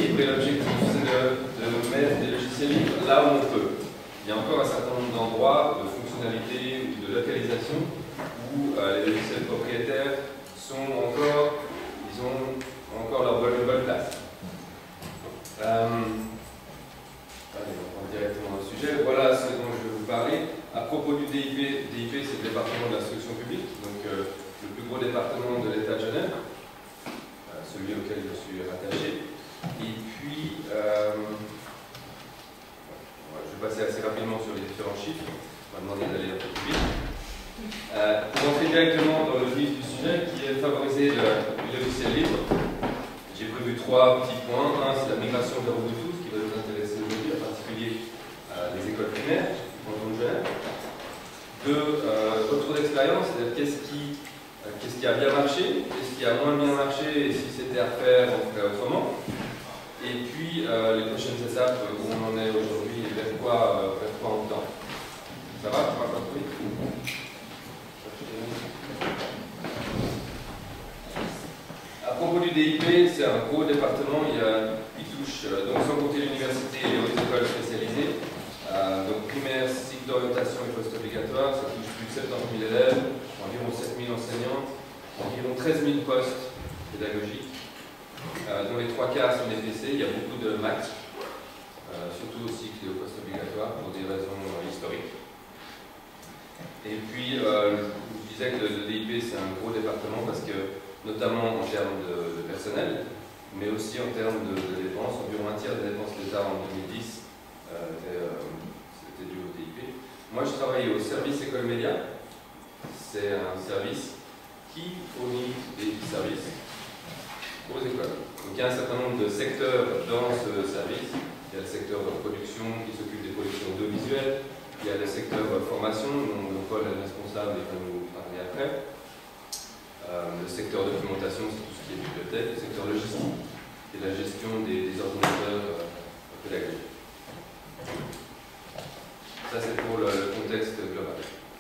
libre et l'objectif c'est de mettre des logiciels libres là où on peut. Il y a encore un certain nombre d'endroits, de fonctionnalités ou de localisation où les logiciels propriétaires sont encore, ils ont encore leur bonne place. Allez, on prend directement le sujet. Voilà ce dont je vais vous parler. À propos du DIP, DIP c'est le département de l'instruction publique, donc le plus gros département de l'État de Genève, celui auquel je suis rattaché. Et puis, je vais passer assez rapidement sur les différents chiffres. On va demander d'aller un peu plus vite. Pour entrer directement dans le vif du sujet, qui est favoriser le logiciel libre, j'ai prévu 3 petits points. Un, c'est la migration vers Ubuntu, ce qui va nous intéresser aujourd'hui, en particulier les écoles primaires, du canton de Genève. 2, retour d'expérience, c'est-à-dire qu'est-ce qui a bien marché, qu'est-ce qui a moins bien marché, et si c'était à refaire, on ferait autrement. Et puis, les prochaines étapes, où on en est aujourd'hui et vers quoi on tend. Ça va? Tu vas pas trop vite? À propos du DIP, c'est un gros département, il touche, donc sans compter l'université et les hautes écoles spécialisées, donc primaire, cycle d'orientation et post-obligatoire, ça touche plus de 70 000 élèves, environ 7 000 enseignants, environ 13 000 postes pédagogiques, dont les 3/4 sont des PC. Il y a beaucoup de maths, surtout au cycle et au post-obligatoire pour des raisons historiques. Et puis, je disais que le DIP c'est un gros département parce que, notamment en termes de personnel, mais aussi en termes de dépenses, environ un tiers des dépenses de l'État en 2010 c'était dû au DIP. Moi je travaille au service école média, c'est un service qui fournit des services aux écoles. Donc il y a un certain nombre de secteurs dans ce service. Il y a le secteur de production qui s'occupe des productions audiovisuelles, il y a le secteur formation dont Paul est responsable et va nous parler après. Le secteur documentation, c'est tout ce qui est bibliothèque. Le secteur logistique, c'est la gestion des ordinateurs pédagogiques. Ça, c'est pour le contexte global.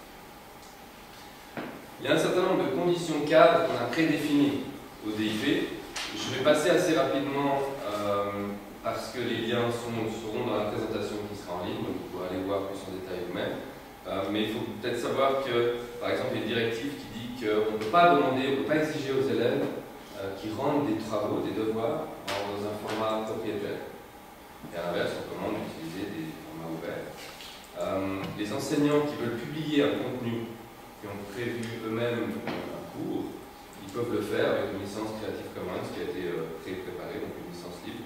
Il y a un certain nombre de conditions cadres qu'on a prédéfinies au DIP. Je vais passer assez rapidement parce que les liens seront dans la présentation qui sera en ligne, donc vous pourrez aller voir plus en détail vous-même. Mais il faut peut-être savoir que, par exemple, il y a une directive qui dit qu'on ne peut pas demander, on ne peut pas exiger aux élèves qui rendent des travaux, des devoirs, dans un format propriétaire. Et à l'inverse, on commande d'utiliser des formats ouverts. Les enseignants qui veulent publier un contenu, qui ont prévu eux-mêmes un cours, ils peuvent le faire avec une licence Creative Commons qui a été pré-préparée, donc une licence libre.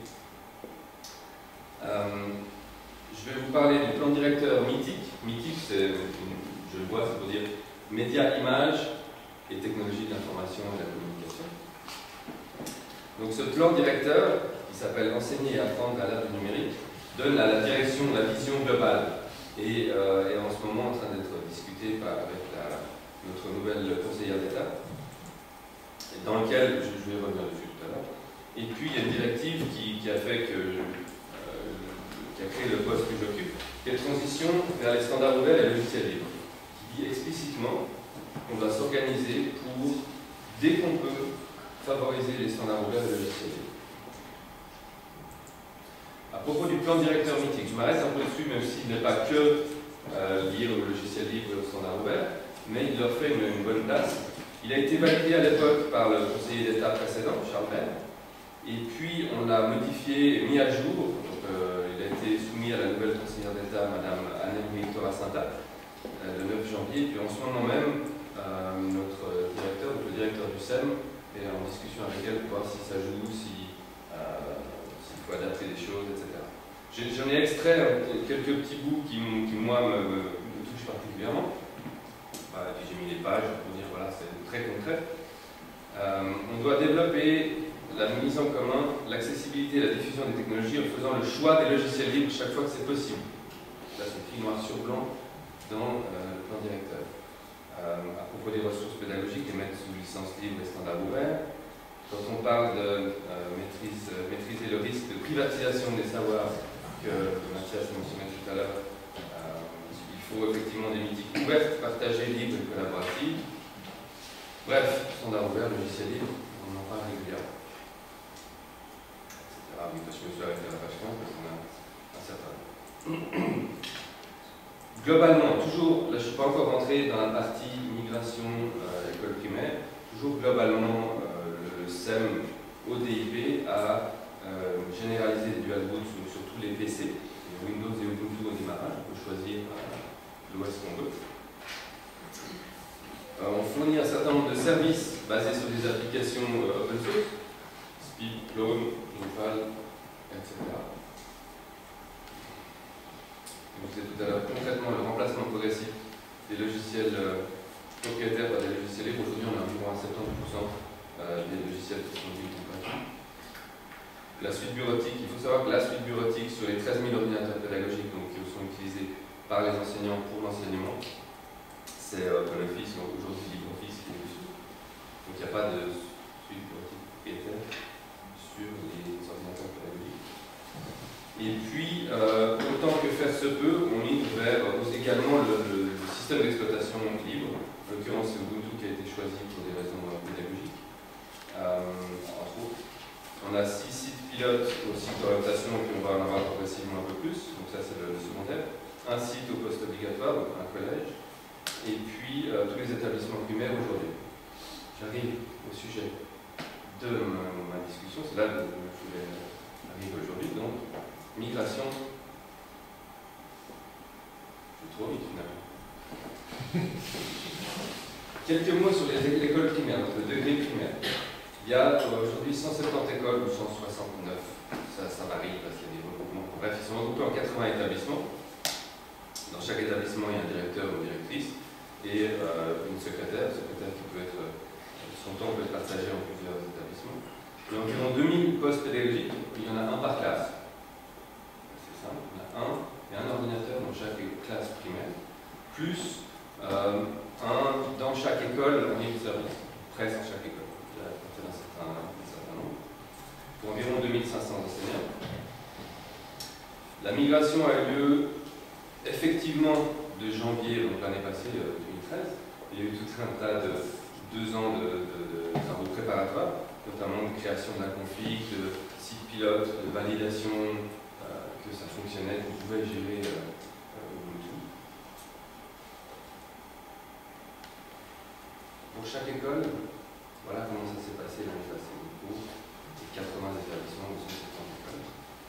Je vais vous parler du plan directeur MITIC. MITIC, je le vois, c'est pour dire Médias, Images et Technologies de l'information et de la communication. Donc ce plan directeur, qui s'appelle Enseigner et apprendre à l'ère du numérique, donne la direction, la vision globale et est en ce moment en train d'être discuté avec notre nouvelle conseillère d'État, dans lequel je vais revenir dessus tout à l'heure. Et puis il y a une directive qui a fait que qui a créé le poste que j'occupe, qui est transition vers les standards ouverts et logiciels libres, qui dit explicitement qu'on va s'organiser pour, dès qu'on peut, favoriser les standards ouverts et logiciels libres. À propos du plan directeur MITIC, je m'arrête un peu dessus, même s'il n'est pas que lié au logiciel libre et aux standards ouverts, mais il leur fait une bonne place. Il a été validé à l'époque par le conseiller d'État précédent, Charles Maire, et puis on l'a modifié et mis à jour. Donc, il a été soumis à la nouvelle conseillère d'État, Mme Anne-Louise Torasinta, le 9 janvier. Et puis en ce moment même, notre directeur, donc le directeur du SEM, est en discussion avec elle pour voir si ça joue, s'il faut adapter des choses, etc. J'en ai extrait quelques petits bouts qui moi, me touchent particulièrement. Et puis j'ai mis les pages pour dire, voilà, c'est très concret. On doit développer la mise en commun, l'accessibilité et la diffusion des technologies en faisant le choix des logiciels libres chaque fois que c'est possible. Là, c'est écrit noir sur blanc dans le plan directeur. À propos des ressources pédagogiques, les mettre sous licence libre et standard ouvert. Quand on parle de maîtriser le risque de privatisation des savoirs que Mathias mentionnait tout à l'heure, il faut effectivement des mythiques ouvertes, partagées, libres et collaboratives. Bref, standard ouvert, logiciel libre, on en parle régulièrement. oui, je me suis arrêté à la page 15 parce qu'on a un certain nombre. Globalement, toujours, là je ne suis pas encore rentré dans la partie migration école primaire, toujours globalement le SEM ODIP a généralisé les dual boot sur tous les PC, Windows et Ubuntu au démarrage, on peut choisir l'OS qu'on veut. On fournit un certain nombre de services basés sur des applications open source, Speed, Clone, Drupal, etc. Je vous disais tout à l'heure, concrètement, le remplacement progressif des logiciels propriétaires par des logiciels libres. Aujourd'hui, on a environ à 70% des logiciels qui sont libres gratuits. La suite bureautique, il faut savoir que la suite bureautique sur les 13 000 ordinateurs pédagogiques donc, qui sont utilisés par les enseignants pour l'enseignement, c'est OpenOffice, donc aujourd'hui LibreOffice qui est dessus. Donc il n'y a pas de suite bureautique propriétaire sur les ordinateurs pédagogiques. Et puis, autant que faire se peut, on migre vers également le système d'exploitation libre. En l'occurrence, c'est Ubuntu qui a été choisi pour des raisons pédagogiques. Entre autres, on a 6 sites pilotes au site d'orientation, et puis on va en avoir progressivement un peu plus. Donc ça, c'est le secondaire. Un site au poste obligatoire, donc un collège. Et puis, tous les établissements primaires aujourd'hui. J'arrive au sujet de ma discussion. C'est là que je voulais arriver aujourd'hui. Donc, migration. Je suis trop vite finalement. Quelques mots sur les écoles primaires, donc le degré primaire. Il y a aujourd'hui 170 écoles ou 169. Ça varie parce qu'il y a des regroupements. Bref, ils sont regroupés en 80 établissements. Dans chaque établissement, il y a un directeur ou une directrice et une secrétaire qui peut être, son temps peut être partagé en plusieurs établissements. Il y a environ 2000 postes pédagogiques, il y en a un par classe. Il y en a un ordinateur dans chaque classe primaire, plus un dans chaque école en libre service, presque chaque école, à partir d'un certain nombre, pour environ 2500 enseignants. La migration a eu lieu effectivement de janvier, donc l'année passée, 2013. Il y a eu tout un tas de 2 ans de travaux préparatoires, notamment de création d'un config, de site pilote, de validation, que ça fonctionnait, qu'on pouvait gérer Ubuntu. Pour chaque école, voilà comment ça s'est passé l'année passée. Pour les 80 établissements ou 170 écoles.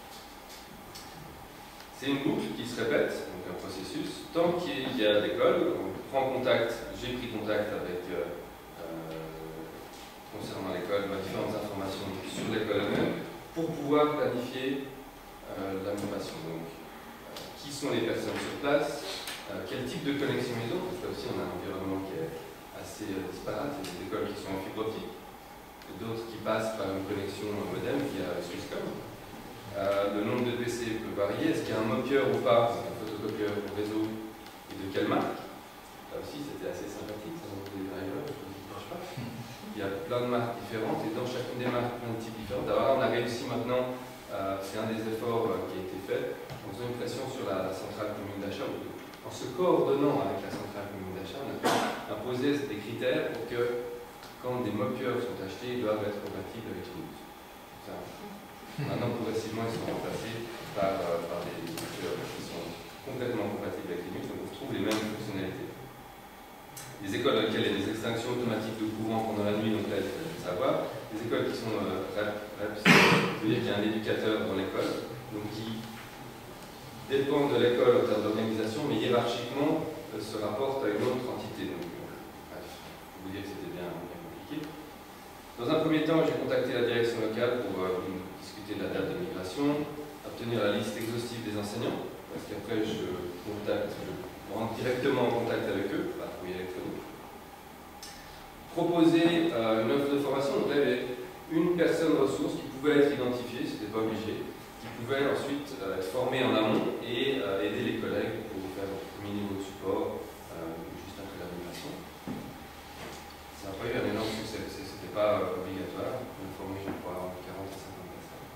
C'est une boucle qui se répète, donc un processus. Tant qu'il y a d'écoles, on prend contact, j'ai pris contact avec, concernant l'école, différentes informations sur l'école elle-même, pour pouvoir planifier la migration. Donc, qui sont les personnes sur place, quel type de connexion ils ont, parce que là aussi on a un environnement qui est assez disparate. Il y a des écoles qui sont en fibre optique, d'autres qui passent par une connexion modem via Swisscom. Le nombre de PC peut varier. Est-ce qu'il y a un moqueur ou pas, un photocopieur au réseau, et de quelle marque? Là aussi c'était assez sympathique, ça vous des drivers, je ne vous cache pas. Il y a plein de marques différentes et dans chacune des marques, plein de types différents. D'abord, on a réussi maintenant, c'est un des efforts qui a été fait, en faisant une pression sur la centrale commune d'achat. En se coordonnant avec la centrale commune d'achat, on a pu imposer des critères pour que, quand des moqueurs sont achetés, ils doivent être compatibles avec Linux. Maintenant, progressivement, ils sont remplacés par des moqueurs qui sont complètement compatibles avec Linux, donc on retrouve les mêmes fonctionnalités. Les écoles dans lesquelles il y a des extinctions automatiques de courant pendant la nuit, donc là, il faut le savoir. Les écoles qui sont REP, ça veut dire qu'il y a un éducateur dans l'école, donc qui dépend de l'école en termes d'organisation, mais hiérarchiquement se rapporte à une autre entité. Donc, bref, je vous dire que c'était bien compliqué. Dans un premier temps, j'ai contacté la direction locale pour discuter de la date de migration, obtenir la liste exhaustive des enseignants, parce qu'après je rentre directement en contact avec eux, par courrier électronique. Proposer une offre de formation, donc là il y avait une personne ressource qui pouvait être identifiée, c'était pas obligé, qui pouvait ensuite être formée en amont et aider les collègues pour faire le premier niveau de support juste après la migration. Ça n'a pas eu un énorme succès, c'était pas obligatoire, on a formé je crois 40 à 50 personnes.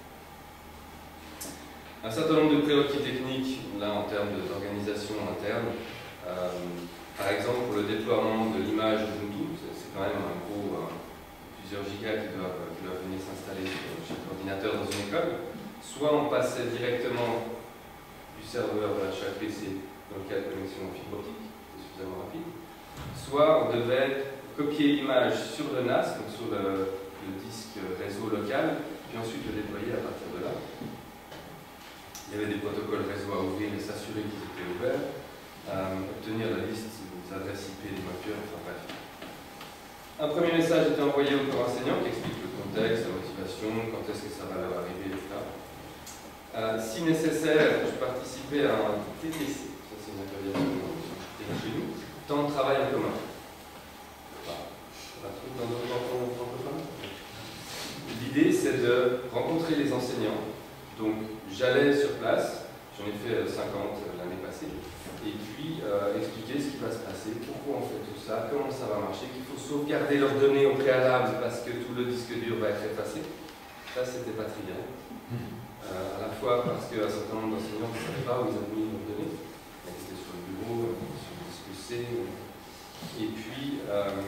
Un certain nombre de prérequis techniques, là en termes d'organisation interne, par exemple pour le déploiement de l'image Ubuntu, c'est quand même un gros, plusieurs gigas qui doivent venir s'installer sur chaque ordinateur dans une école. soit on passait directement du serveur à chaque PC dans le cas de connexion en fibre optique, c'est suffisamment rapide, soit on devait copier l'image sur le NAS, donc sur le disque réseau local, puis ensuite le déployer à partir de là. Il y avait des protocoles réseau à ouvrir et s'assurer qu'ils étaient ouverts, obtenir la liste des adresses IP des moteurs, enfin bref. Un premier message était envoyé au corps enseignant qui explique le contexte, la motivation, quand est-ce que ça va leur arriver, etc. Si nécessaire, je participais à un TTC, ça c'est une abréviation chez nous, temps de travail en commun. L'idée c'est de rencontrer les enseignants, donc j'allais sur place, j'en ai fait 50 l'année passée, et puis expliquer ce qui va se passer, pourquoi on fait tout ça, comment ça va marcher, qu'il faut sauvegarder leurs données au préalable parce que tout le disque dur va être effacé. Ça c'était pas trivial. À la fois parce qu'un certain nombre d'enseignants ne savaient pas où ils avaient mis leurs données, elles étaient sur le bureau, sur le disque C, et puis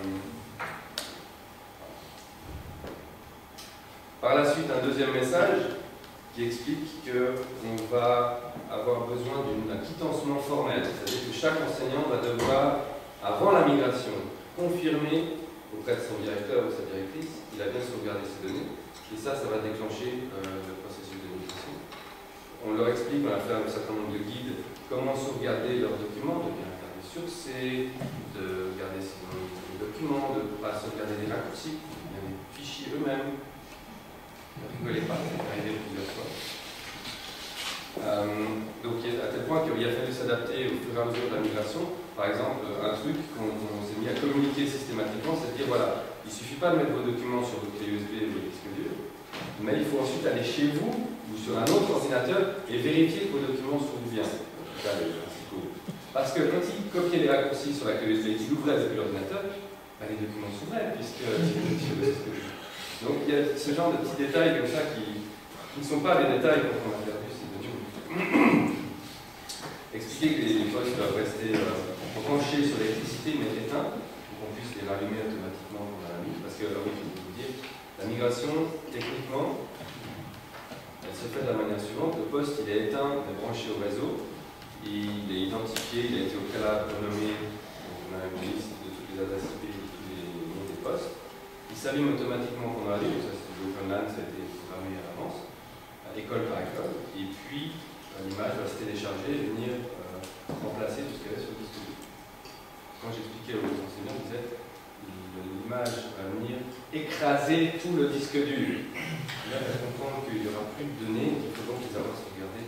par la suite un deuxième message qui explique qu'on va avoir besoin d'un quittancement formel, c'est-à-dire que chaque enseignant va devoir, avant la migration, confirmer auprès de son directeur ou sa directrice qu'il a bien sauvegardé ses données, et ça va déclencher le processus de migration. On leur explique, on a fait un certain nombre de guides, comment sauvegarder leurs documents, de bien regarder sur C, de garder ses documents, de ne pas sauvegarder des raccourcis, bien les fichiers eux-mêmes. Ne rigolez pas, c'est arrivé plusieurs fois. Donc à tel point qu'il a fallu s'adapter au fur et à mesure de la migration. Par exemple, un truc qu'on s'est mis à communiquer systématiquement, c'est de dire voilà, il ne suffit pas de mettre vos documents sur votre clé USB ou votre disque dur, mais il faut ensuite aller chez vous ou sur un autre ordinateur et vérifier que vos documents s'ouvrent bien. En tout cas, les principaux. Parce que quand il copiait les raccourcis sur la clé USB et qu'il ouvrait depuis l'ordinateur, les documents s'ouvraient puisque sur le disque dur. Donc il y a ce genre de petits détails comme ça qui ne sont pas des détails quand on a perdu ces données. Expliquer que les postes doivent rester branchés sur l'électricité mais éteints pour qu'on puisse les rallumer automatiquement pendant la nuit. Parce que, oui, je vais vous dire, la migration, techniquement, elle se fait de la manière suivante. Le poste, il est éteint, il est branché au réseau, il est identifié, il a été au préalable renommé, on a une liste de toutes les adresses IP, de tous les noms des postes. Il s'allume automatiquement pendant la nuit, ça c'est l'OpenLAN, ça a été programmé à l'avance, école par école, et puis l'image va se télécharger et venir remplacer tout ce qu'il y avait sur le disque dur. Quand j'expliquais aux enseignants, ils disaient l'image va venir écraser tout le disque dur. Là, il va comprendre qu'il n'y aura plus de données, qu'il faut donc les avoir sauvegardées.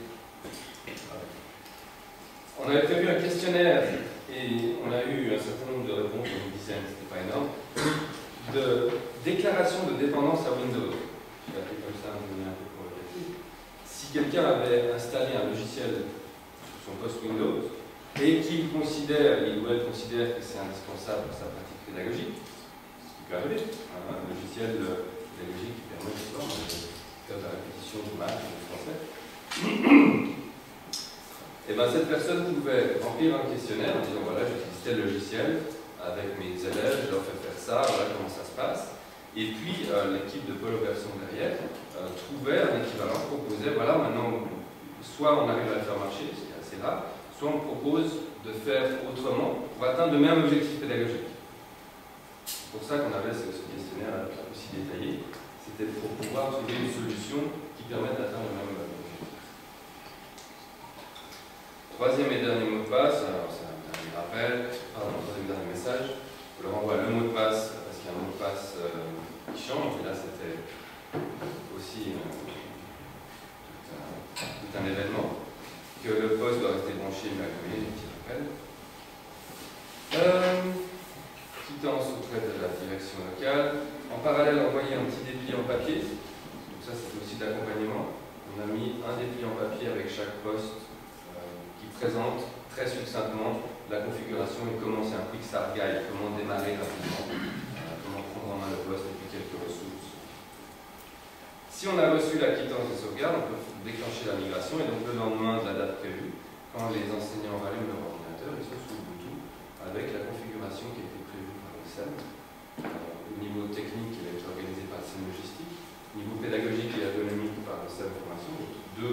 On avait prévu un questionnaire et on a eu un certain nombre de réponses, une dizaine, c'était pas énorme, de déclaration de dépendance à Windows. Je vais appeler comme ça, un peu provocatif. Si quelqu'un avait installé un logiciel sur son poste Windows et qu'il considère, il ou elle considère que c'est indispensable pour sa pratique pédagogique, ce qui peut arriver, un logiciel pédagogique qui permet de faire de la répétition du maths ou du français, et bien cette personne pouvait remplir un questionnaire en disant voilà, j'utilise tel logiciel avec mes élèves, je leur fais faire ça, voilà comment ça se passe. Et puis l'équipe de Pôle Version derrière trouvait un équivalent, proposait voilà, maintenant, soit on arrive à le faire marcher, ce qui est assez rare, soit on propose de faire autrement pour atteindre le même objectif pédagogique. C'est pour ça qu'on avait ce questionnaire aussi détaillé, c'était pour pouvoir trouver une solution qui permette d'atteindre le même objectif. Troisième et dernier mot de passe, alors c'est un dernier rappel, troisième et dernier message, je leur envoie le mot de passe, parce qu'il y a un mot de passe qui change, et là c'était aussi tout un événement, que le poste doit rester branché malgré les petits rappels. Quittance auprès de la direction locale. En parallèle, envoyer un petit dépli en papier. Donc ça, c'est aussi de l'accompagnement. On a mis un dépli en papier avec chaque poste qui présente très succinctement la configuration et comment c'est un quick start guide, comment démarrer rapidement, comment prendre en main le poste et puis quelques ressources. Si on a reçu la quittance de sauvegarde, on peut déclencher la migration et donc le lendemain de la date prévue, quand les enseignants rallument leur ordinateur, ils sont sous Ubuntu avec la configuration qui a été prévue par le SEM. Au niveau technique, il a été organisé par le SEM Logistique. Au niveau pédagogique et ergonomique par le SEM Formation. Donc,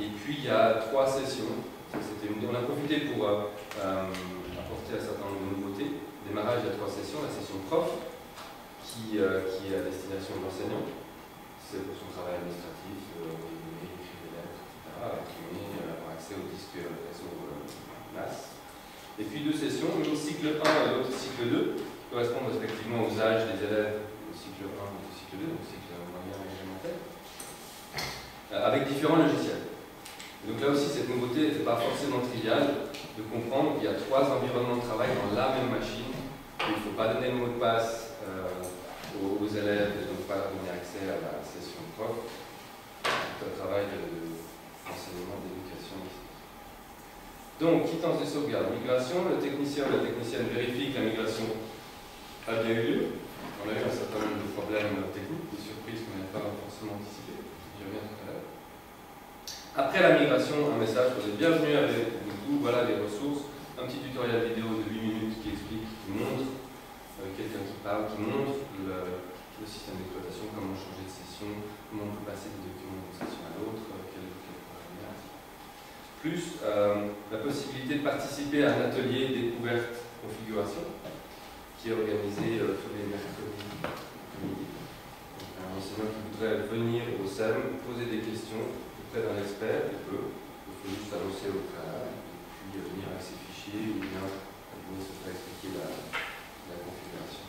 Et puis il y a 3 sessions. On a profité pour apporter un certain nombre de nouveautés. Démarrage, il y a 3 sessions. La session prof, qui est à destination de l'enseignant. C'est pour son travail administratif, écrire des lettres, etc., imprimer, avoir accès au disque réseau NAS. Et puis 2 sessions, une cycle 1 et l'autre cycle 2, qui correspondent respectivement aux âges des élèves du cycle 1 et du cycle 2, donc cycle moyen et réglementaire, avec différents logiciels. Donc là aussi, cette nouveauté n'est pas forcément triviale de comprendre qu'il y a 3 environnements de travail dans la même machine, qu'il ne faut pas donner le mot de passe aux élèves et donc pas leur donner accès à la session prof. C'est un travail d'enseignement, d'éducation ici. Donc, quittance de sauvegarde, migration, le technicien ou la technicienne vérifie que la migration a bien eu lieu. On a eu un certain nombre de problèmes techniques, des surprises qu'on n'avait pas forcément anticipées. J'y reviens tout à l'heure. Après la migration, un message pour les bienvenus avec vous, voilà les ressources. Un petit tutoriel vidéo de 8 minutes qui explique, qui montre, quelqu'un qui parle, qui montre le système d'exploitation, comment changer de session, comment on peut passer des documents d'une session à l'autre, quel programme. Plus la possibilité de participer à un atelier découverte configuration qui est organisé tous les mercredis midi. Un enseignant qui voudrait venir au SEM, poser des questions auprès d'un expert, il peut juste annoncer au préalable, et puis venir avec ses fichiers ou bien venir se faire expliquer la configuration.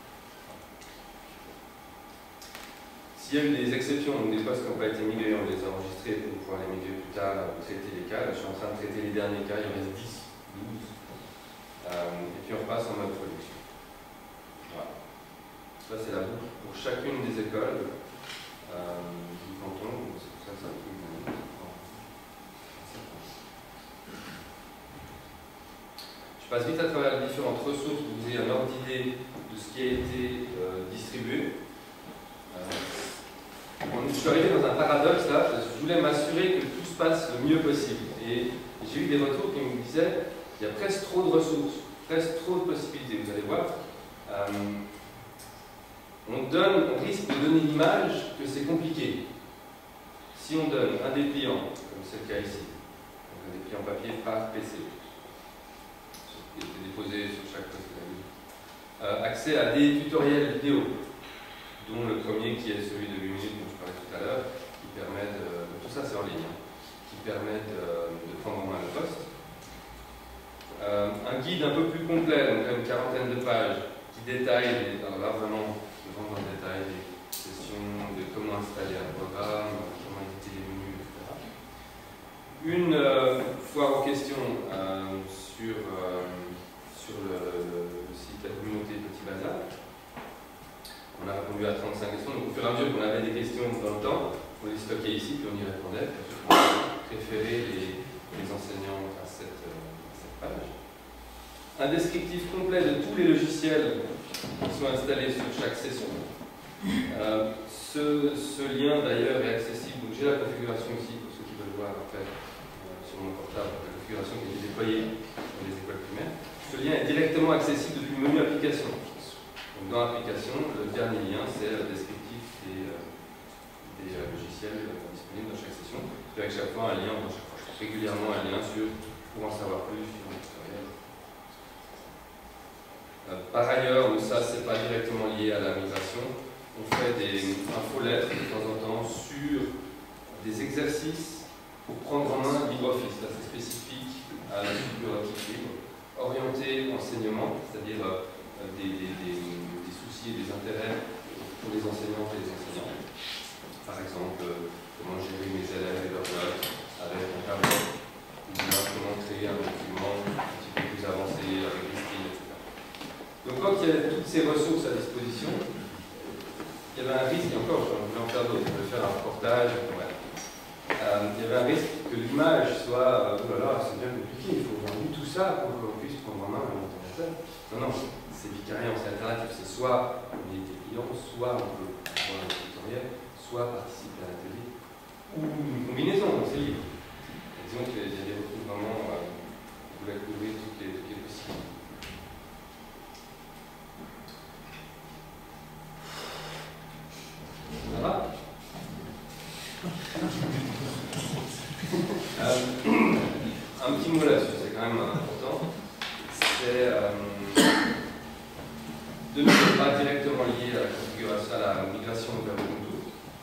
S'il y a eu des exceptions, donc des postes qui n'ont pas été migrés, on les a enregistrés pour pouvoir les migrer plus tard, traiter les cas. Là, je suis en train de traiter les derniers cas, il en reste 10, 12. Et puis on repasse en mode production. Voilà. Ça, c'est la boucle pour chacune des écoles du canton. C'est pour ça que ça a pris une minute. Je passe vite à travers les différentes ressources pour vous ayez un ordre d'idée de ce qui a été distribué. Je suis arrivé dans un paradoxe là, parce que je voulais m'assurer que tout se passe le mieux possible. Et j'ai eu des retours qui me disaient il y a presque trop de ressources, presque trop de possibilités. Vous allez voir. On risque de donner l'image que c'est compliqué. Si on donne un dépliant, comme c'est le cas ici, donc un dépliant papier par PC, qui est déposé sur chaque poste accès à des tutoriels vidéo, dont le premier qui est celui de 8 minutes dont je parlais tout à l'heure, qui permet de. Tout ça c'est en ligne, qui permet de prendre en main le poste. Un guide un peu plus complet, donc une quarantaine de pages, qui détaille, alors là vraiment, dans le détail, des questions de comment installer un programme, comment éditer les menus, etc. Une foire aux questions sur le site de la communauté Petit Bazar. On a répondu à 35 questions, donc au fur et à mesure qu'on avait des questions dans le temps, on les stockait ici, puis on y répondait, puis on a préféré les enseignants à cette page. Un descriptif complet de tous les logiciels qui sont installés sur chaque session. Ce lien d'ailleurs est accessible, donc j'ai la configuration ici, pour ceux qui veulent voir après sur mon portable, la configuration qui a été déployée dans les écoles primaires. Ce lien est directement accessible depuis le menu application. Donc dans l'application, le dernier lien, c'est le descriptif des logiciels disponibles dans chaque session. Puis avec chaque fois un lien, régulièrement un lien pour en savoir plus sur le tutoriel. Par ailleurs, mais ça c'est pas directement lié à la migration, on fait des infolettres de temps en temps sur des exercices pour prendre en main LibreOffice. Ça c'est spécifique à la bibliothèque libre, orienté enseignement, c'est-à-dire des soucis et des intérêts pour les enseignantes et les enseignants. Par exemple, comment gérer mes élèves et leurs notes avec un tableau, ou bien comment créer un document un petit peu plus avancé avec des styles, etc. Donc quand il y avait toutes ces ressources à disposition, il y avait un risque, et encore, je voulais en faire d'autres, je voulais faire un reportage, ouais. Il y avait un risque que l'image soit, oh là là, c'est bien compliqué, il faut vendre tout ça pour qu'on puisse prendre en main un ordinateur. Non, non, c'est vicariant, c'est alternatif, c'est soit on est client, soit on peut voir un tutoriel, soit participer à l'atelier, ou une combinaison, c'est libre. Et disons qu'il y a des recours vraiment, vous pouvez couvrir toutes les possibilités. Ça va? mot là-dessus, c'est quand même important. C'est de ne pas directement lié à la configuration, à la migration vers Ubuntu.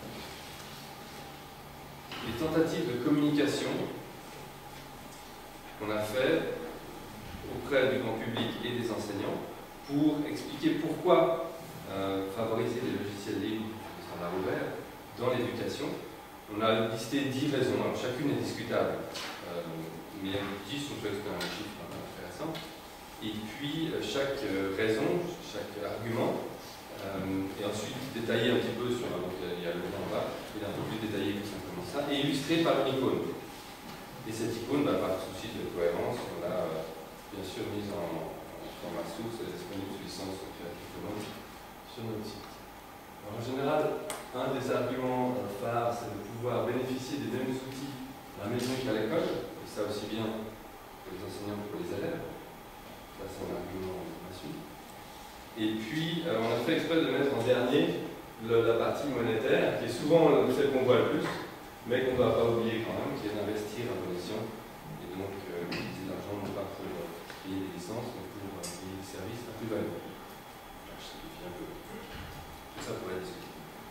Les tentatives de communication qu'on a fait auprès du grand public et des enseignants pour expliquer pourquoi favoriser les logiciels libres et standards ouverts dans l'éducation. On a listé 10 raisons, alors chacune est discutable, mais 10 on peut explorer un chiffre intéressant. Et puis chaque raison, chaque argument, et ensuite détaillé un petit peu sur, donc il y a le lien en bas, il est un peu plus détaillé que simplement ça, et illustré par une icône. Et cette icône, par souci de cohérence, on l'a bien sûr mise en format source et disponible sous licence Creative Commons sur notre site. Alors, en général, un des arguments phares, c'est de pouvoir bénéficier des mêmes outils à la maison qu'à l'école, et ça aussi bien pour les enseignants que pour les élèves. Ça, c'est un argument à suivre. Et puis, on a fait exprès de mettre en dernier la partie monétaire, qui est souvent celle qu'on voit le plus, mais qu'on ne doit pas oublier quand même, qui est d'investir en connexion, et donc utiliser l'argent non pas pour payer des licences, mais pour payer des services à plus-value. Je simplifie un peu. Tout ça pourrait être discuté.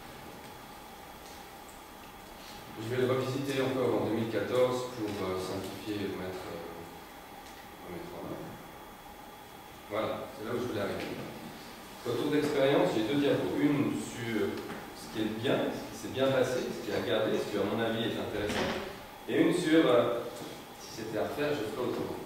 Je vais le revisiter encore en 2014 pour simplifier et remettre en œuvre. Voilà, c'est là où je voulais arriver. Retour d'expérience, j'ai 2 diapos. Une sur ce qui est bien, ce qui s'est bien passé, ce qui est à garder, ce qui à mon avis est intéressant, et une sur si c'était à refaire, je ferais autrement.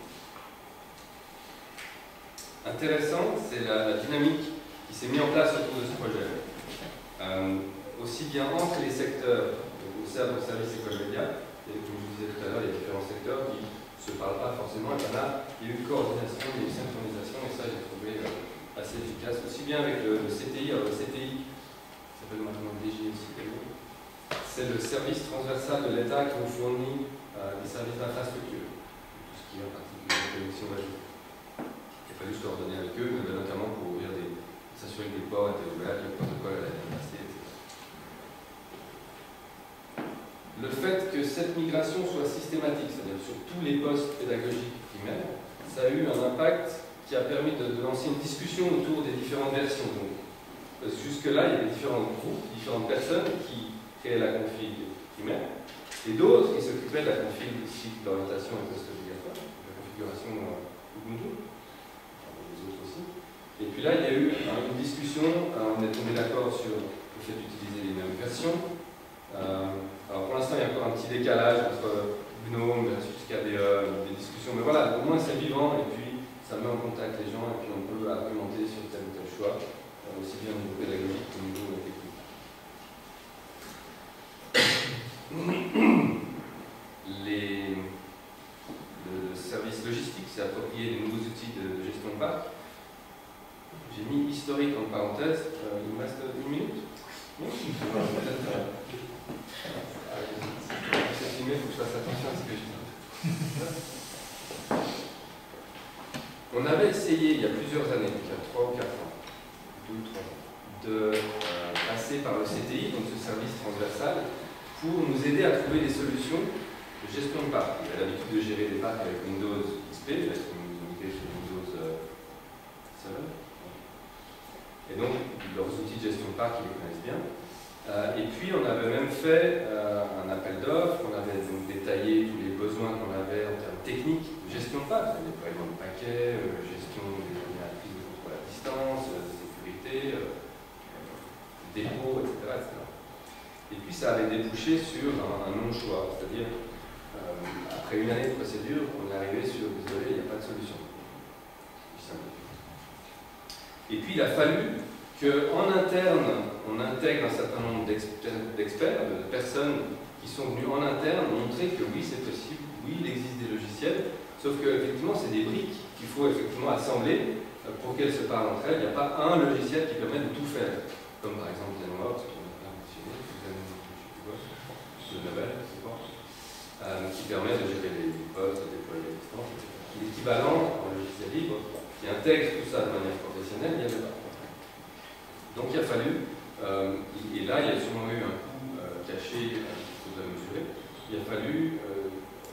Intéressant, c'est la dynamique qui s'est mise en place autour de ce projet. Aussi bien entre les secteurs, au sein du service école média, et comme je vous disais tout à l'heure, il y a différents secteurs qui ne se parlent pas forcément, et bien là, il y a eu une coordination, il y a eu une synchronisation, et ça j'ai trouvé assez efficace, aussi bien avec le CTI. Alors le CTI s'appelle maintenant le DG aussi, c'est le service transversal de l'État qui nous fournit des services d'infrastructure, tout ce qui est en particulier la connexion réseau. Il a fallu se coordonner avec eux, mais notamment pour s'assurer que les ports étaient ouverts, que le protocole allait bien passer, etc. Le fait que cette migration soit systématique, c'est-à-dire sur tous les postes pédagogiques primaires, ça a eu un impact qui a permis de lancer une discussion autour des différentes versions. Jusque-là, il y avait différents groupes, différentes personnes qui créaient la config primaire, et d'autres qui s'occupaient de la config cycle d'orientation et post obligatoire, de la configuration Ubuntu, les autres aussi. Et puis là, il y a eu une discussion, on est tombé d'accord sur le fait d'utiliser les mêmes versions. Alors pour l'instant, il y a encore un petit décalage entre GNOME versus KDE, des discussions, mais voilà, au moins c'est vivant, et puis ça met en contact les gens, et puis on peut argumenter sur tel ou tel choix, aussi bien au niveau pédagogique qu'au niveau technique. Le service logistique s'est approprié des nouveaux outils de gestion de parc. J'ai mis historique en parenthèse, il me reste 1 minute. Non, c'est filmé, il faut que je fasse attention à ce que je dis. On avait essayé il y a plusieurs années, il y a 3 ou 4 ans, 2 ou 3 ans, de passer par le CTI, donc ce service transversal, pour nous aider à trouver des solutions de gestion de parc. Il a l'habitude de gérer des parcs avec Windows XP, là c'est une unité sur Windows 7. Et donc, leurs outils de gestion de parc, ils les connaissent bien. Et puis, on avait même fait un appel d'offres, on avait donc détaillé tous les besoins qu'on avait en termes techniques de gestion de parc, déploiement de paquets, gestion des prise de contrôle à distance, sécurité, dépôt, etc., etc. Et puis, ça avait débouché sur un non-choix, c'est-à-dire, après une année de procédure, on est arrivé sur « désolé, il n'y a pas de solution ». Et puis il a fallu qu'en interne, on intègre un certain nombre d'experts, de personnes qui sont venues en interne montrer que oui, c'est possible, oui, il existe des logiciels, sauf qu'effectivement, c'est des briques qu'il faut effectivement assembler pour qu'elles se parlent entre elles. Il n'y a pas un logiciel qui permet de tout faire, comme par exemple ZenWorks, qui n'a pas mentionné, qui permet de gérer les postes, de déployer à distance, etc. L'équivalent en logiciel libre, qui intègre tout ça de manière professionnelle, il n'y avait pas. Donc il a fallu, et là il y a sûrement eu un coût caché qu'il faudrait mesurer, il a fallu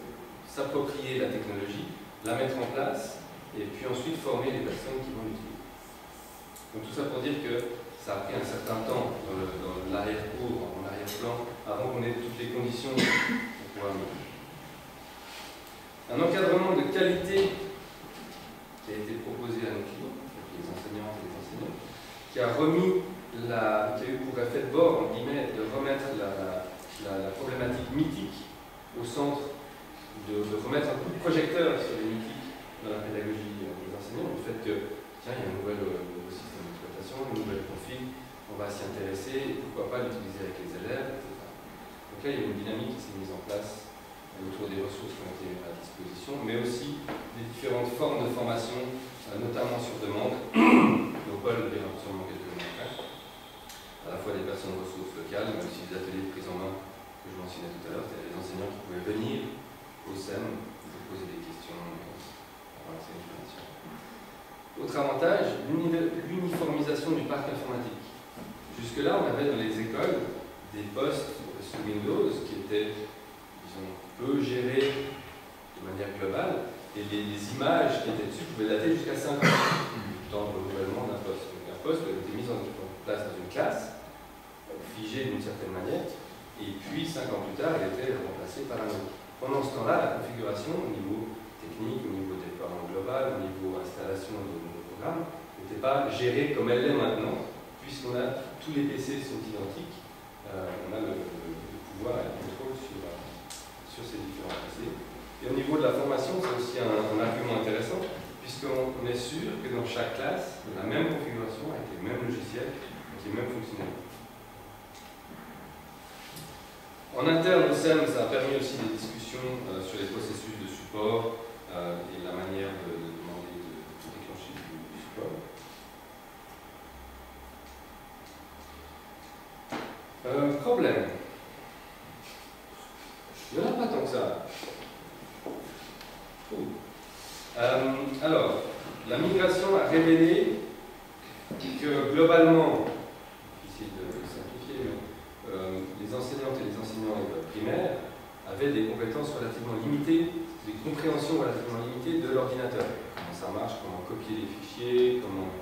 s'approprier la technologie, la mettre en place, et puis ensuite former les personnes qui vont l'utiliser. Donc tout ça pour dire que ça a pris un certain temps dans l'arrière-cour, en arrière-plan, avant qu'on ait toutes les conditions pour pouvoir migrer. Un encadrement de qualité qui a été proposé à nos clients, les enseignantes et les enseignants, qui a eu pour effet de bord, en guillemets, de remettre la problématique mythique au centre, de remettre un coup de projecteur sur les mythiques dans la pédagogie des enseignants, du fait que, tiens, il y a un nouveau système d'exploitation, une nouvelle config, on va s'y intéresser, pourquoi pas l'utiliser avec les élèves, etc. Donc là, il y a une dynamique qui s'est mise en place autour des ressources qui ont été à disposition, mais aussi des différentes formes de formation, notamment sur demande, dont Paul le dira sûrement quelques minutes après, à la fois des personnes ressources locales, mais aussi des ateliers de prise en main que je mentionnais tout à l'heure, c'est-à-dire des enseignants qui pouvaient venir au SEM pour poser des questions avant l'enseignement de formation. Autre avantage, l'uniformisation du parc informatique. Jusque-là, on avait dans les écoles des postes sous Windows qui étaient, disons, peu gérés de manière globale, et les images qui étaient dessus pouvaient dater jusqu'à 5 ans dans le renouvellement d'un poste. Donc un poste était mis en place dans une classe, figé d'une certaine manière, et puis 5 ans plus tard, il était remplacé par un autre. Pendant ce temps-là, la configuration au niveau technique, au niveau déploiement global, au niveau installation de nouveaux programmes, n'était pas gérée comme elle l'est maintenant, puisqu'on a tous les PC sont identiques, on a le pouvoir et le contrôle sur ces différents PC. Et au niveau de la formation, c'est aussi un argument intéressant, puisqu'on est sûr que dans chaque classe, on a la même configuration avec les mêmes logiciels, avec les mêmes fonctionnalités. En interne au SEM, ça a permis aussi des discussions sur les processus de support et la manière de demander de déclencher du support. Problème. Il n'y en a pas tant que ça. Alors, la migration a révélé que globalement, difficile de simplifier, mais les enseignantes et les enseignants primaires avaient des compétences relativement limitées, des compréhensions relativement limitées de l'ordinateur. Comment ça marche, comment copier les fichiers, comment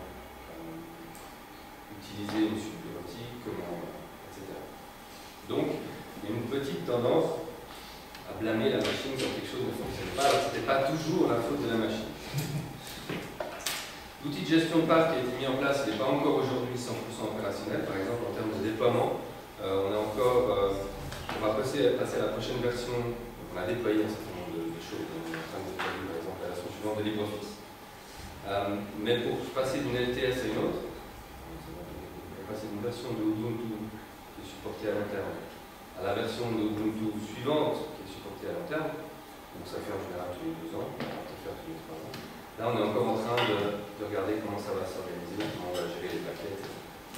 utiliser une suite bureautique, etc. Donc, il y a une petite tendance à blâmer la machine quand quelque chose ne fonctionne pas, alors que ce n'était pas toujours la faute de la machine. L'outil de gestion de parc qui a été mis en place n'est pas encore aujourd'hui 100% opérationnel. Par exemple, en termes de déploiement, on va passer à la prochaine version. On a déployé un certain nombre de choses. On est en train de déployer, par exemple, la version suivante de LibreOffice. Mais pour passer d'une LTS à une autre, on va passer d'une version de Ubuntu qui est supportée à long terme à la version de Ubuntu suivante qui est supportée à long terme. Donc ça fait en général tous les 2 ans, on va peut-être faire tous les 3 ans. Là, on est encore en train de regarder comment ça va s'organiser, comment on va gérer les paquets, etc.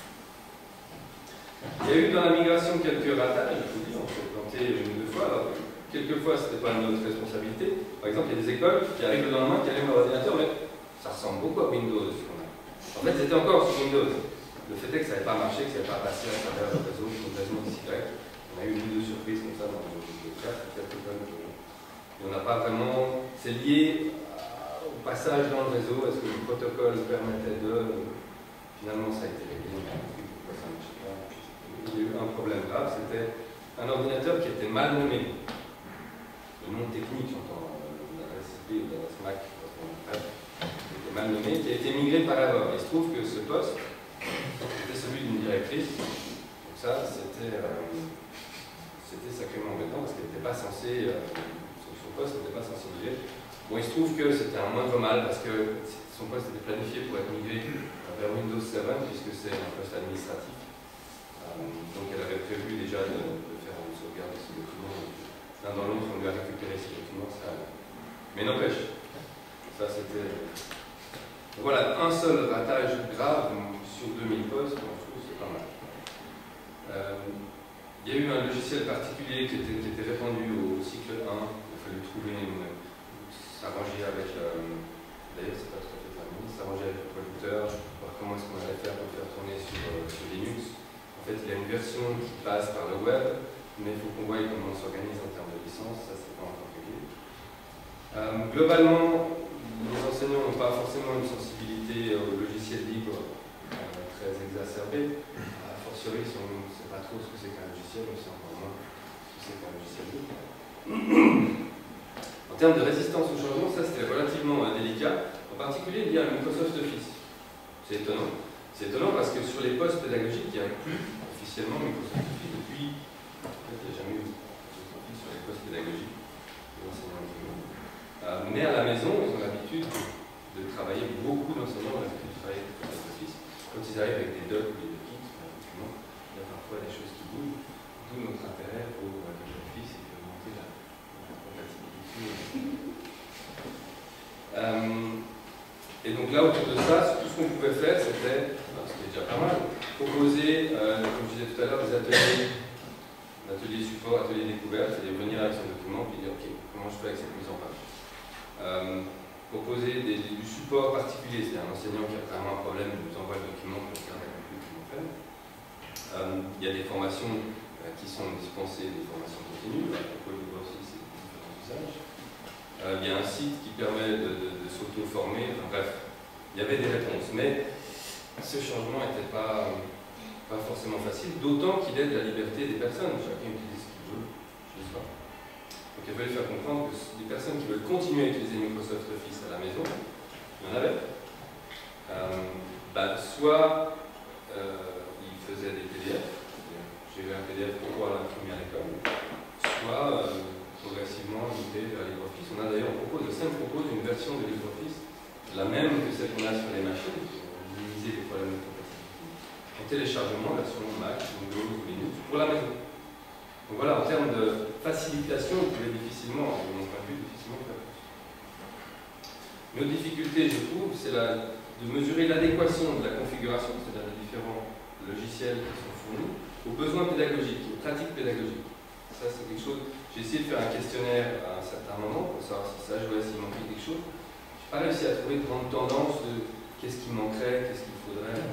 Il y a eu dans la migration quelques ratages, je vous dis, on s'est planté une ou deux fois. Alors, quelquefois, ce n'était pas notre responsabilité. Par exemple, il y a des écoles qui arrivent le lendemain, qui allument leur ordinateur, mais ça ressemble beaucoup à Windows. En fait, c'était encore sur Windows. Le fait est que ça n'avait pas marché, que ça n'avait pas passé à travers le réseau, une raison ici direct. On a eu une ou deux surprises comme ça dans le cas, quelques écoles. Et on n'a pas vraiment. C'est lié au passage dans le réseau, est-ce que le protocole permettait de. Finalement, ça a été réglé, mais pourquoi ça ne marchait pas. Il y a eu un problème grave, c'était un ordinateur qui était mal nommé. Le nom technique, j'entends l'adresse IP ou l'adresse MAC, qui était mal nommé, qui a été migré par erreur. Il se trouve que ce poste était celui d'une directrice. Donc ça, c'était sacrément embêtant parce qu'elle n'était pas censée, son poste n'était pas censé migrer. Bon, il se trouve que c'était un moindre mal parce que son poste était planifié pour être migré vers Windows 7 puisque c'est un poste administratif. Donc elle avait prévu déjà de faire une sauvegarde de ces documents. L'un dans l'autre, on lui a récupéré ces documents, ça allait. Mais n'empêche, ça c'était. Voilà, un seul ratage grave sur 2000 postes, donc je trouve que c'est pas mal. Il y a eu un logiciel particulier qui était répandu au cycle 1. Il a fallu trouver s'arranger avec. D'ailleurs, c'est pas tout à fait terminé, s'arranger avec le producteur, voir comment est-ce qu'on allait faire pour le faire tourner sur Linux. En fait, il y a une version qui passe par le web, mais il faut qu'on voie comment on s'organise en termes de licence, ça c'est pas encore réglé. Globalement, les enseignants n'ont pas forcément une sensibilité au logiciel libre très exacerbée. A fortiori, on ne sait pas trop ce que c'est qu'un logiciel, on sait encore moins ce que c'est qu'un logiciel libre. En termes de résistance au changement, ça c'était relativement délicat, en particulier lié à Microsoft Office. C'est étonnant. C'est étonnant parce que sur les postes pédagogiques, il n'y a plus officiellement Microsoft Office depuis. En fait, il n'y a jamais eu Microsoft Office sur les postes pédagogiques des enseignants. Mais à la maison, ils ont l'habitude de travailler, beaucoup d'enseignants ont l'habitude de travailler avec Microsoft Office. Quand ils arrivent avec des docs ou des documents, il y a parfois des choses qui bougent. D'où notre intérêt pour Microsoft Office et augmenter la compatibilité. Et donc là, autour de ça, tout ce qu'on pouvait faire, c'était, déjà pas mal, proposer, comme je disais tout à l'heure, des ateliers support, ateliers découverte, c'est-à-dire venir avec son document et dire, ok, comment je fais avec cette mise en page. Proposer du support particulier, c'est-à-dire un enseignant qui a vraiment un problème, nous envoie le document pour regarder un peu comment faire. Il y a des formations qui sont dispensées, des formations continues, à propos de LibreOffice et différents usages. Il y a un site qui permet de s'auto-former, enfin bref, il y avait des réponses, mais ce changement n'était pas forcément facile, d'autant qu'il aide la liberté des personnes, chacun utilise ce qu'il veut, je ne sais pas. Donc il fallait faire comprendre que des personnes qui veulent continuer à utiliser Microsoft Office à la maison, il y en avait, soit ils faisaient des PDF, j'ai eu un PDF pour pouvoir l'imprimer à l'école, soit progressivement monter vers LibreOffice. On a d'ailleurs, on propose une version de LibreOffice, la même que celle qu'on a sur les machines, pour minimiser les problèmes de compatibilité. En téléchargement, version Mac, Windows ou Linux, pour la maison. Donc voilà, en termes de facilitation, on pouvait difficilement, de mon point de vue, difficilement faire plus. Notre difficulté, je trouve, c'est de mesurer l'adéquation de la configuration, c'est-à-dire des différents logiciels qui sont fournis, aux besoins pédagogiques, aux pratiques pédagogiques. Ça, c'est quelque chose. J'ai essayé de faire un questionnaire à un certain moment pour savoir si ça jouait, s'il manquait quelque chose. Je n'ai pas réussi à trouver de grande tendance de qu'est-ce qui manquerait, qu'est-ce qu'il faudrait.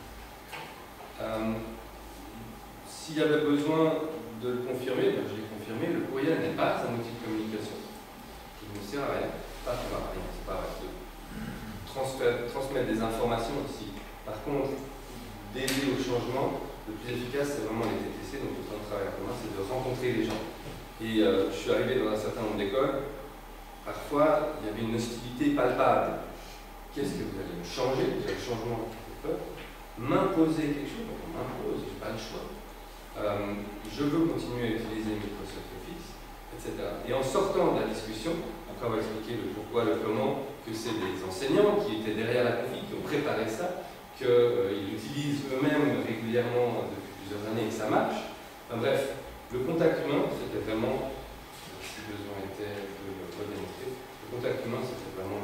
S'il y avait besoin de le confirmer, je l'ai confirmé, le courriel n'est pas un outil de communication. Il ne sert à rien. Pas à rien, c'est pas vrai. Transmettre des informations aussi. Par contre, d'aider au changement, le plus efficace, c'est vraiment les TTC, donc le temps de travail commun, c'est de rencontrer les gens. Et je suis arrivé dans un certain nombre d'écoles, parfois, il y avait une hostilité palpable. Qu'est-ce que vous allez me changer? Vous avez le changement qui fait peur. M'imposer quelque chose, donc on m'impose, je n'ai pas le choix. Je veux continuer à utiliser Microsoft Office, etc. Et en sortant de la discussion, après avoir expliqué le pourquoi, le comment, que c'est des enseignants qui étaient derrière la config, qui ont préparé ça, qu'ils l'utilisent eux-mêmes régulièrement depuis plusieurs années et que ça marche. Enfin, bref, le contact humain, c'était vraiment, si besoin était, je peux le redémontrer, le contact humain, c'était vraiment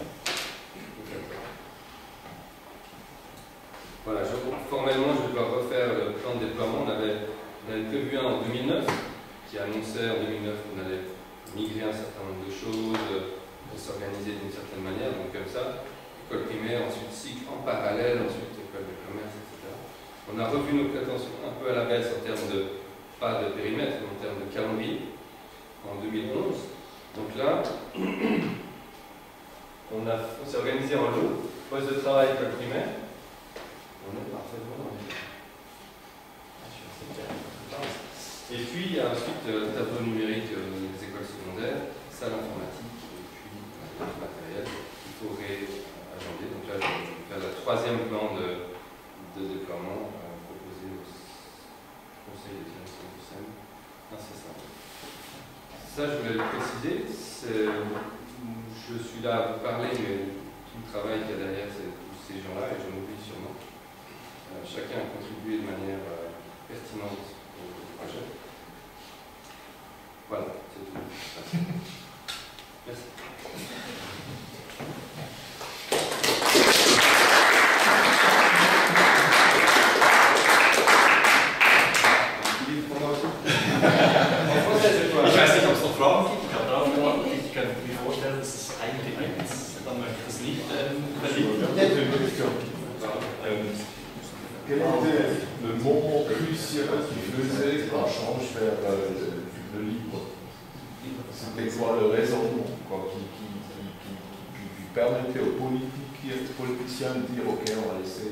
voilà, formellement, je dois refaire le plan de déploiement. On avait prévu un en 2009, qui annonçait en 2009 qu'on allait migrer un certain nombre de choses, s'organiser d'une certaine manière, donc comme ça, école primaire, ensuite cycle en parallèle, ensuite école de commerce, etc. On a revu nos prétentions un peu à la baisse en termes de, pas de périmètre, mais en termes de calendrier, en 2011. Donc là, on s'est organisé en lot, poste de travail école primaire. On est parfaitement dans les... Et puis, il y a ensuite tableau numérique des écoles secondaires, salle informatique, et puis le matériel qu'il faudrait agender. Donc là, je vais faire le troisième plan de déploiement proposé au conseil de direction du SEM incessamment. Ça, je voulais le préciser. Je suis là à vous parler, mais tout le travail qu'il y a derrière tous ces gens-là, et je m'oublie sûrement. Chacun a contribué de manière pertinente au projet. Voilà, c'est tout. Merci. En français, c'est quoi? Ich weiß nicht, ob es noch Fragen gibt. Ich habe da nur, ich kann mir vorstellen, dass es eigentlich dann möchte ich das nicht Quel était le moment crucial qui faisait qu'on change vers le libre? C'était quoi le raisonnement quoi, qui permettait aux politiciens de dire ok, on va laisser.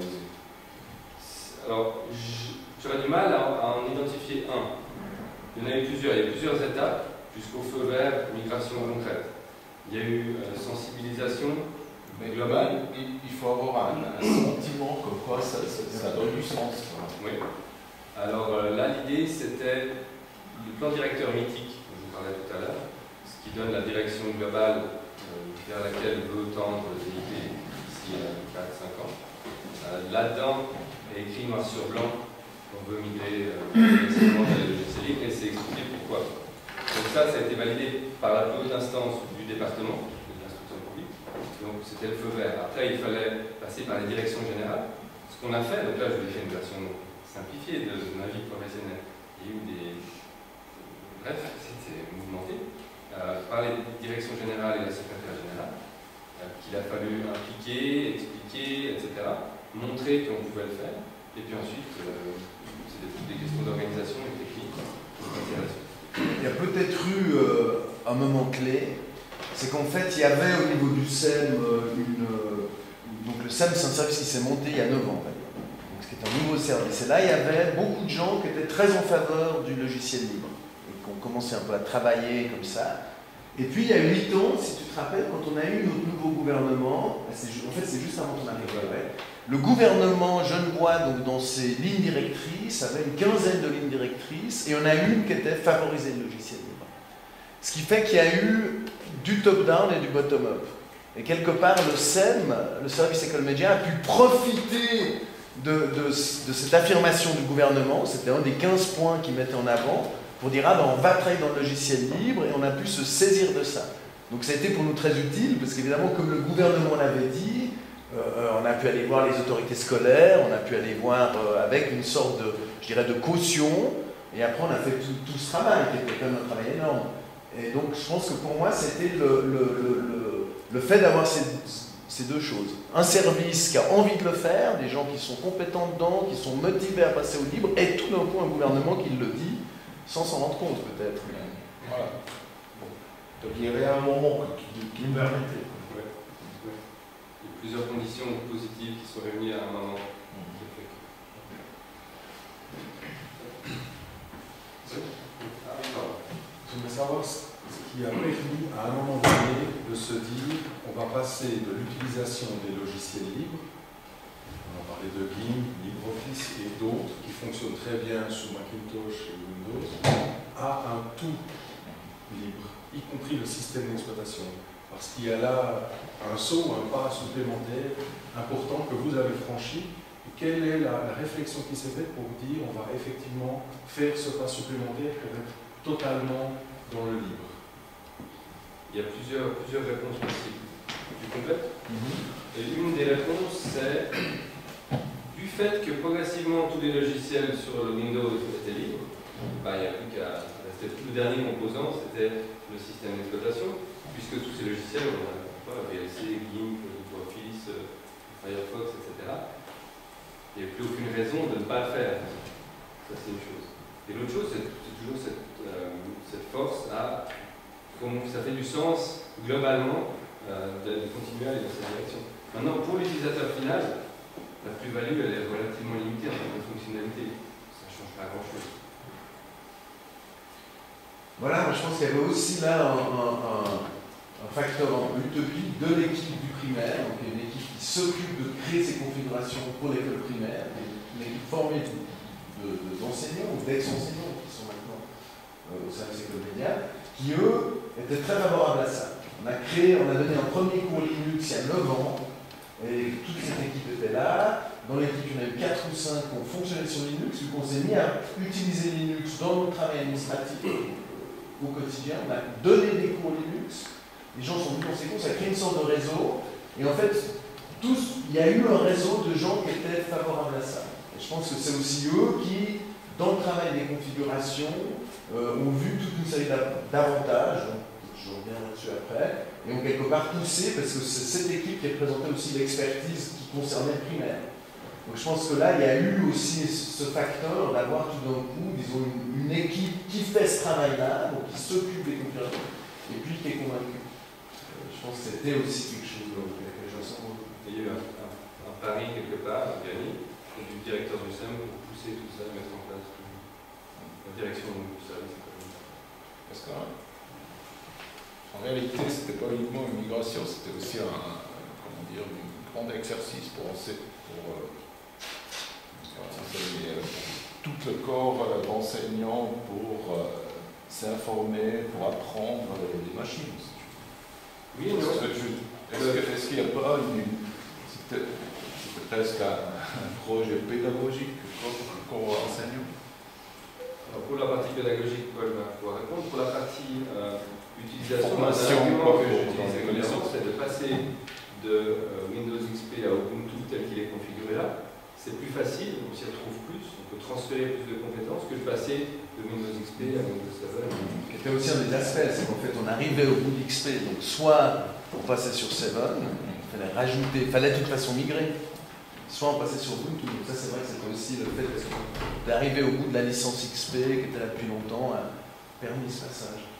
Alors, j'aurais du mal à en identifier un. Il y en a eu plusieurs. Il y a eu plusieurs étapes jusqu'au feu vert, migration concrète. Il y a eu sensibilisation globale. Il faut avoir un sentiment comme quoi ça donne du sens. Oui. Alors là, l'idée, c'était le plan directeur mythique, dont je vous parlais tout à l'heure, ce qui donne la direction globale vers laquelle veut tendre l'unité d'ici 4-5 ans. Là-dedans est écrit noir sur blanc qu'on veut migrer progressivement vers les logiciels libres, et c'est expliqué pourquoi. Donc ça a été validé par la plus haute instance du département de l'instruction publique. Donc c'était le feu vert. Après, il fallait passer par les directions générales. Ce qu'on a fait, donc là je vous ai fait une version simplifié de ma vie professionnelle. Il y a eu des... Bref, c'était mouvementé par les directions générales et la secrétaire générale, qu'il a fallu impliquer, expliquer, etc., montrer qu'on pouvait le faire, et puis ensuite, c'était toutes des questions d'organisation et technique. Il y a peut-être eu un moment clé, c'est qu'en fait, il y avait au niveau du SEM donc le SEM, c'est un service qui s'est monté il y a 9 ans, qui est un nouveau service. Et là, il y avait beaucoup de gens qui étaient très en faveur du logiciel libre, et qui ont commencé un peu à travailler comme ça. Et puis, il y a eu 8 ans, si tu te rappelles, quand on a eu notre nouveau gouvernement, en fait, c'est juste avant ton arrivée, le gouvernement Genevois, donc dans ses lignes directrices, avait une quinzaine de lignes directrices, et on a une qui était favoriser le logiciel libre. Ce qui fait qu'il y a eu du top-down et du bottom-up. Et quelque part, le SEM, le service école média, a pu profiter de cette affirmation du gouvernement. C'était un des 15 points qu'il mettait en avant pour dire on va travailler dans le logiciel libre, et on a pu se saisir de ça. Donc ça a été pour nous très utile, parce qu'évidemment, comme le gouvernement l'avait dit, on a pu aller voir les autorités scolaires, on a pu aller voir avec une sorte de, je dirais, de caution, et après on a fait tout ce travail, qui était quand même un travail énorme. Et donc je pense que pour moi, c'était le fait d'avoir ces deux choses. Un service qui a envie de le faire, des gens qui sont compétents dedans, qui sont motivés à passer au libre, et tout d'un coup un gouvernement qui le dit, sans s'en rendre compte peut-être. Voilà. Donc il y avait un moment qui nous permettait. Ouais. Ouais. Il y a plusieurs conditions positives qui sont réunies à un moment. Je voudrais savoir ce qui a permis à un moment donné de se dire on va passer de l'utilisation des logiciels libres, on a parlé de GIMP, LibreOffice et d'autres qui fonctionnent très bien sous Macintosh et Windows, à un tout libre, y compris le système d'exploitation. Parce qu'il y a là un saut, un pas supplémentaire important que vous avez franchi. Et quelle est la réflexion qui s'est faite pour vous dire on va effectivement faire ce pas supplémentaire pour être totalement dans le libre? Il y a plusieurs réponses possibles. Tu complètes? Et une des réponses, c'est du fait que progressivement tous les logiciels sur le Windows étaient libres, il n'y a plus qu'à rester. Le dernier composant, c'était le système d'exploitation, puisque tous ces logiciels, on a VLC, GIMP, LibreOffice, Firefox, etc. Il n'y a plus aucune raison de ne pas le faire. Ça, c'est une chose. Et l'autre chose, c'est toujours cette force à... Ça fait du sens, globalement, de continuer à aller dans cette direction. Maintenant, pour l'utilisateur final, la plus-value, elle est relativement limitée en termes de fonctionnalité. Ça ne change pas grand-chose. Voilà, moi je pense qu'il y avait aussi là un facteur un peu utopique de l'équipe du primaire, donc une équipe qui s'occupe de créer ces configurations pour l'école primaire, une équipe formée d'enseignants ou d'ex-enseignants qui sont maintenant au service école média, qui eux étaient très favorables à ça. On a donné un premier cours Linux il y a 9 ans, et toute cette équipe était là. Dans l'équipe, il y en a eu 4 ou 5 qui ont fonctionné sur Linux, vu qu'on s'est mis à utiliser Linux dans notre travail administratif au quotidien. On a donné des cours Linux, les gens sont venus dans ces cours, ça a créé une sorte de réseau, et en fait, il y a eu un réseau de gens qui étaient favorables à ça. Et je pense que c'est aussi eux qui, dans le travail des configurations, ont vu toute une série d'avantages, je reviendrai dessus après, et ont quelque part poussé, parce que c'est cette équipe qui représentait aussi l'expertise qui concernait le primaire. Donc je pense que là, il y a eu aussi ce facteur d'avoir tout d'un coup, disons, une équipe qui fait ce travail-là, donc qui s'occupe des configurations, et puis qui est convaincue. Je pense que c'était aussi quelque chose avec laquelle je sens. Il y a eu un pari quelque part, un gagné, du directeur du SEM pour pousser tout ça, mettre en place la direction du service. Parce qu'en réalité, c'était pas uniquement une migration, c'était aussi un grand exercice pour tout le corps d'enseignants pour s'informer, pour apprendre les machines. Oui, non. Est-ce qu'il n'y a pas c'était presque un projet pédagogique qu'on enseigne? Alors pour la partie pédagogique, Paul va pouvoir répondre. Pour la partie utilisation, formation, l'argument que j'utilise régulièrement, c'est de passer de Windows XP à Ubuntu tel qu'il est configuré là. C'est plus facile, on s'y retrouve plus, on peut transférer plus de compétences que de passer de Windows XP à Windows 7. C'était aussi un des aspects, c'est qu'en fait on arrivait au bout d'XP, donc soit on passait sur 7, il fallait rajouter, il fallait de toute façon migrer, soit on passait sur Ubuntu. Donc ça c'est vrai que c'était aussi le fait d'arriver au bout de la licence XP qui était là depuis longtemps a permis ce passage.